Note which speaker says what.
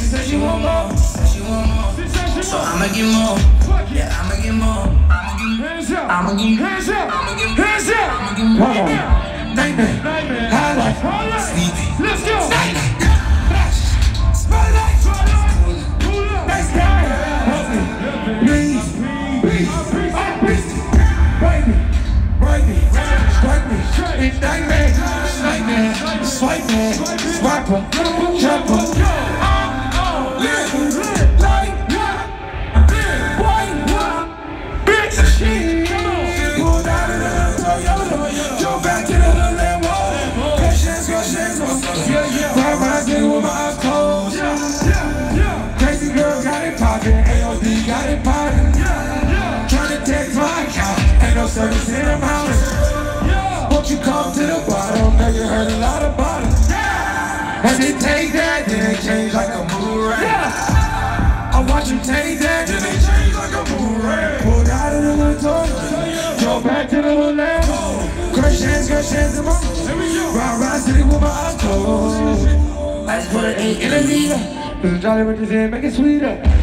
Speaker 1: She said she want more. So I'ma get more. Yeah, I'ma get more. I'ma get more. Nightmare. Highlight. Sleepy. Let's go. Spotlight. Next guy. Help me. Please. Break me. It's nightmare. Swipe me. Swapper. Chopper. Crazy girl got it poppin', AOD got it poppin'. Tryna text my account, ain't no service in the mountains. Won't you come to the bottom? Now you heard a lot about it. And they take that, then they change like a boomerang. I watch them take that, then they change like a boomerang. Pulled out of the little toy, drove back to the little land. Crush hands in my ride city with my eyes closed. I just put an 8 in a meter. Just jolly with this head, make it sweeter.